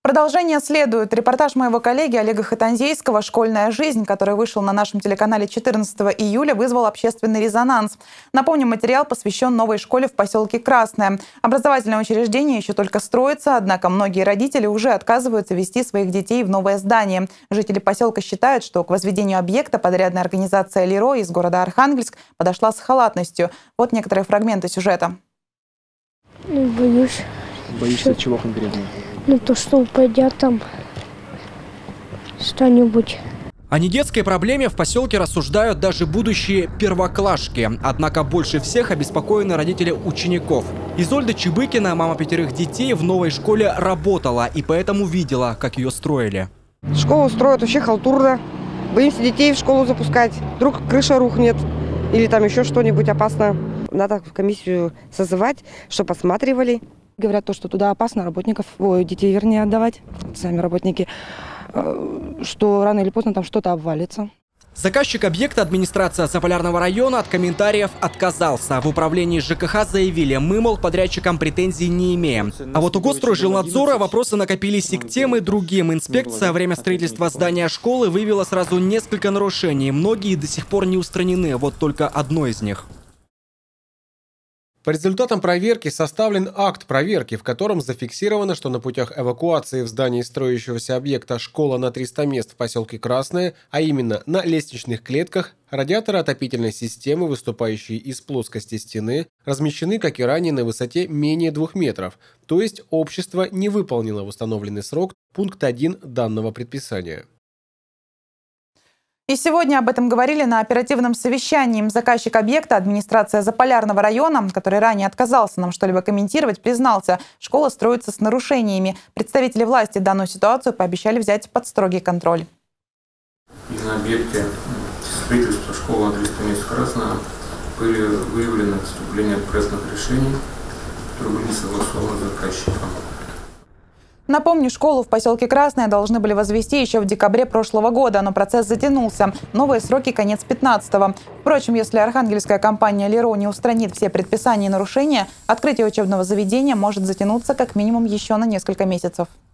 Продолжение следует. Репортаж моего коллеги Олега Хатанзейского «Школьная жизнь», который вышел на нашем телеканале 14 июля, вызвал общественный резонанс. Напомню, материал посвящен новой школе в поселке Красное. Образовательное учреждение еще только строится, однако многие родители уже отказываются вести своих детей в новое здание. Жители поселка считают, что к возведению объекта подрядная организация «Леро» из города Архангельск подошла с халатностью. Вот некоторые фрагменты сюжета. Боюсь. Боишься чего конкретно? То, что упадет там что-нибудь. О недетской проблеме в поселке рассуждают даже будущие первоклашки. Однако больше всех обеспокоены родители учеников. Изольда Чебыкина, мама 5 детей, в новой школе работала и поэтому видела, как ее строили. Школу строят вообще халтурно. Боимся детей в школу запускать. Вдруг крыша рухнет или там еще что-нибудь опасно. Надо комиссию созывать, чтобы осматривали. Говорят то, что туда опасно детей вернее отдавать, сами работники, что рано или поздно там что-то обвалится. Заказчик объекта, администрация Заполярного района, от комментариев отказался. В управлении ЖКХ заявили, мы, мол, подрядчикам претензий не имеем. А вот у Госстройжилнадзора вопросы накопились и к тем, и другим. Инспекция во время строительства здания школы выявила сразу несколько нарушений. Многие до сих пор не устранены, вот только одно из них. По результатам проверки составлен акт проверки, в котором зафиксировано, что на путях эвакуации в здании строящегося объекта «Школа на 300 мест» в поселке Красное, а именно на лестничных клетках, радиаторы отопительной системы, выступающие из плоскости стены, размещены, как и ранее, на высоте менее 2 метров, то есть общество не выполнило в установленный срок пункт 1 данного предписания. И сегодня об этом говорили на оперативном совещании. Заказчик объекта, администрация Заполярного района, который ранее отказался нам что-либо комментировать, признался, школа строится с нарушениями. Представители власти данную ситуацию пообещали взять под строгий контроль. И на объекте строительства школы на 300 мест Красного были выявлены отступления от проектных решений, которые были согласованы с заказчиком. Напомню, школу в поселке Красное должны были возвести еще в декабре прошлого года, но процесс затянулся. Новые сроки – конец 15-го. Впрочем, если архангельская компания «Леро» не устранит все предписания и нарушения, открытие учебного заведения может затянуться как минимум еще на несколько месяцев.